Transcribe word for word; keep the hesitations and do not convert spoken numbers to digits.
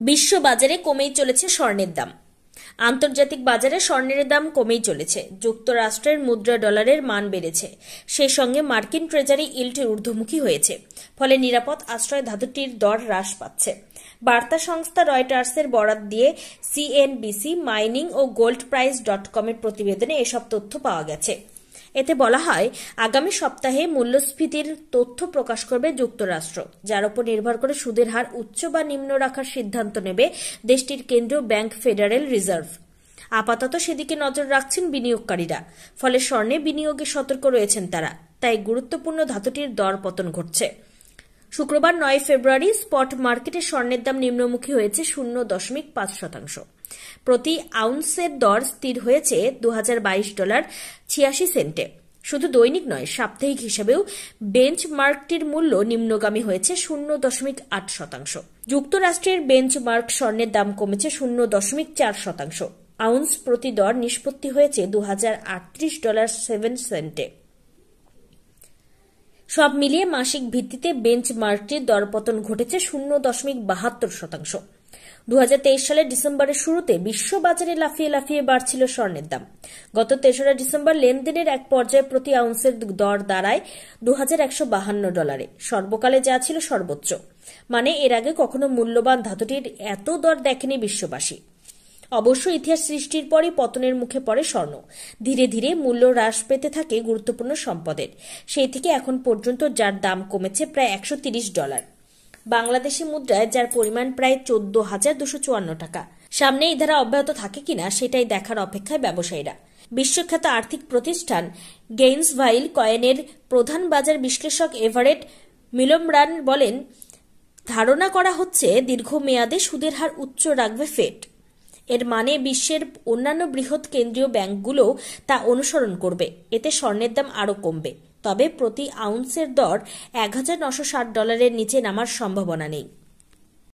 বিশ্ব বাজারে কমেই চলেছে স্বর্ণের দাম। আন্তর্জাতিক বাজারে স্বর্ণের দাম কমেই চলেছে। যুক্তরাষ্ট্রের মুদ্রা ডলারের মান বেড়েছে, সেই সঙ্গে মার্কিন ট্রেজারি ইল্ড ঊর্ধ্বমুখী হয়েছে, ফলে নিরাপদ আশ্রয় ধাতুটির দর হ্রাস পাচ্ছে। বার্তা সংস্থা রয়টার্সের বরাত দিয়ে সিএনবিসি মাইনিং ও গোল্ড প্রাইস ডট কমের প্রতিবেদনে এসব তথ্য পাওয়া গেছে। এতে বলা হয়, আগামী সপ্তাহে মূল্যস্ফীতির তথ্য প্রকাশ করবে যুক্তরাষ্ট্র, যার উপর নির্ভর করে সুদের হার উচ্চ বা নিম্ন রাখার সিদ্ধান্ত নেবে দেশটির কেন্দ্রীয় ব্যাংক ফেডারেল রিজার্ভ। আপাতত সেদিকে নজর রাখছেন বিনিয়োগকারীরা, ফলে স্বর্ণে বিনিয়োগে সতর্ক রয়েছেন তারা। তাই গুরুত্বপূর্ণ ধাতুটির দর পতন ঘটছে। শুক্রবার নয় ফেব্রুয়ারি স্পট মার্কেটে স্বর্ণের দাম নিম্নমুখী হয়েছে শূন্য দশমিক পাঁচ শতাংশ। প্রতি আউন্সের দর স্থির হয়েছে দু হাজার বাইশ ডলার ছিয়াশি সেন্টে। শুধু দৈনিক নয়, সাপ্তাহিক হিসেবেও বেঞ্চমার্কটির মূল্য নিম্নগামী হয়েছে শূন্য দশমিক আট শতাংশ। যুক্তরাষ্ট্রের বেঞ্চমার্ক স্বর্ণের দাম কমেছে শূন্য দশমিক চার শতাংশ। আউন্স প্রতি দর নিষ্পত্তি হয়েছে দু হাজার আটত্রিশ ডলার সেভেন সেন্টে। সব মিলিয়ে মাসিক ভিত্তিতে বেঞ্চমার্কটির দরপতন ঘটেছে শূন্য দশমিক বাহাত্তর শতাংশ। দু হাজার তেইশ সালের ডিসেম্বরের শুরুতে বিশ্ববাজারে লাফিয়ে লাফিয়ে বাড়ছিল স্বর্ণের দাম। গত তেসরা ডিসেম্বর লেনদেনের এক পর্যায়ে প্রতি আউন্সের দর দাঁড়ায় দু হাজার একশো বাহান্ন ডলারে, সর্বকালে যা ছিল সর্বোচ্চ। মানে এর আগে কখনো মূল্যবান ধাতুটির এত দর দেখেনি বিশ্ববাসী। অবশ্য ইতিহাস সৃষ্টির পরই পতনের মুখে পড়ে স্বর্ণ। ধীরে ধীরে মূল্য হ্রাস পেতে থাকে গুরুত্বপূর্ণ সম্পদের। সেই থেকে এখন পর্যন্ত যার দাম কমেছে প্রায় একশো তিরিশ ডলার। বাংলাদেশি মুদ্রায় যার পরিমাণ প্রায় চোদ্দ হাজার দুশো চুয়ান্ন টাকা। সামনে এই ধারা অব্যাহত থাকে কিনা সেটাই দেখার অপেক্ষায় ব্যবসায়ীরা। বিশ্বখ্যাত আর্থিক প্রতিষ্ঠান গেইন্সভাইল কয়েনের প্রধান বাজার বিশ্লেষক এভারেট মিলমরান বলেন, ধারণা করা হচ্ছে দীর্ঘমেয়াদে সুদের হার উচ্চ রাখবে ফেড। এর মানে বিশ্বের অন্যান্য বৃহৎ কেন্দ্রীয় ব্যাংকগুলো তা অনুসরণ করবে। এতে স্বর্ণের দাম আরও কমবে, তবে প্রতি আউন্সের দর এক হাজার নশো ষাট ডলারের নিচে নামার সম্ভাবনা নেই।